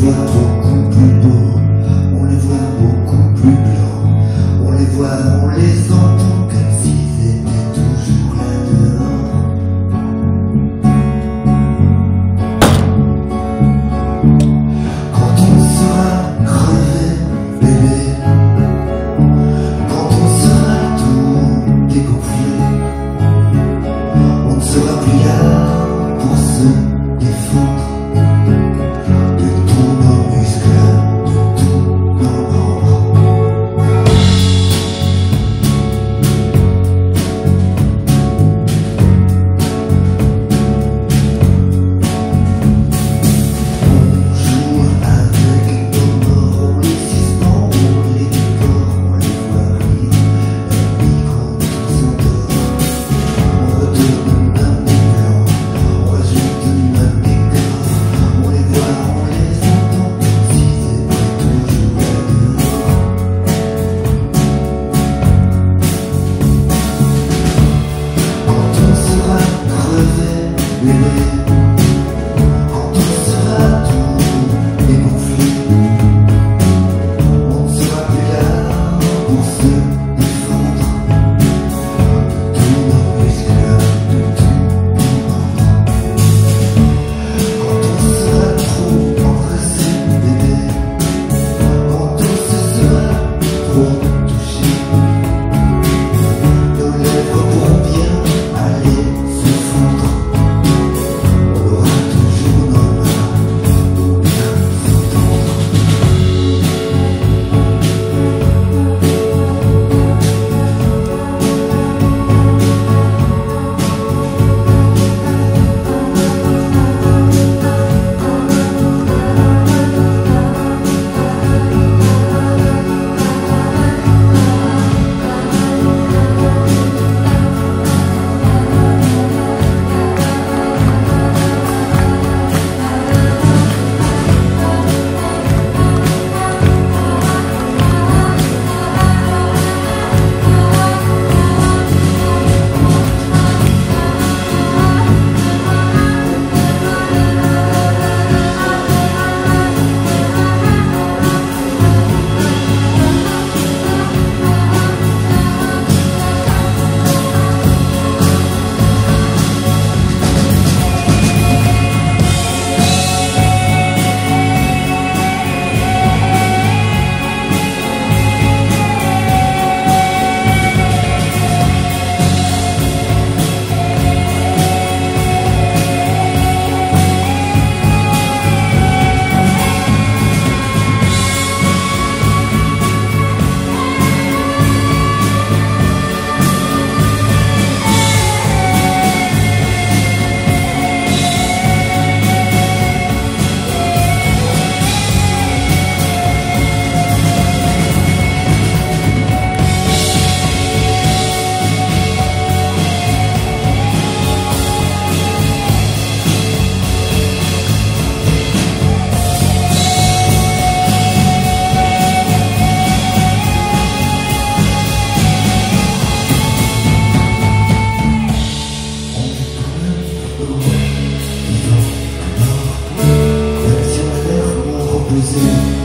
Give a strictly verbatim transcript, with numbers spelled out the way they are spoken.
voit beaucoup plus beaux, on les voit beaucoup plus blancs, on les voit, on les entend comme s'ils étaient toujours là dehors. Quand on sera crevé, bébé, quand on sera tout dégonflé, on ne sera plus là pour se défendre de tous nos muscles, de tous nos membres. On joue avec nos morts, on les suspend, on les décore, on les voit rire, la nuit quand on s'endort. On retourne même des blancs, on rajoute même des corps, on les voit, on les entend, comme s'ils étaient toujours là dehors. Quand on sera crevé, bébé, quand on sera tout dégonflé, on ne sera plus là pour se défendre de tous nos muscles, de tous nos membres. Quand on sera trop empressé, bébé, quand on se sera trop touché, nos lèvres pourront bien aller se fondre. On aura toujours nos mains pour bien s'entendre. Vivant que mort, même si on a l'air moins reposé.